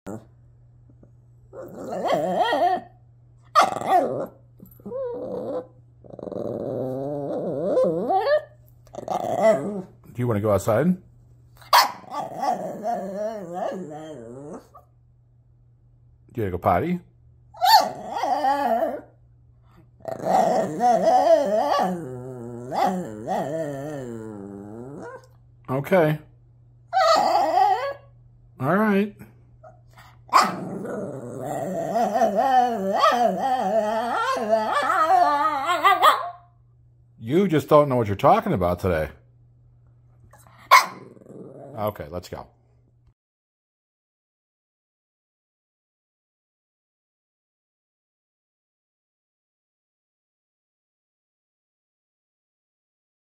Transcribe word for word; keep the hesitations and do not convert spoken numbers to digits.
Do you want to go outside? Do you want to go potty? Okay. All right. You just don't know what you're talking about today. Okay, let's go.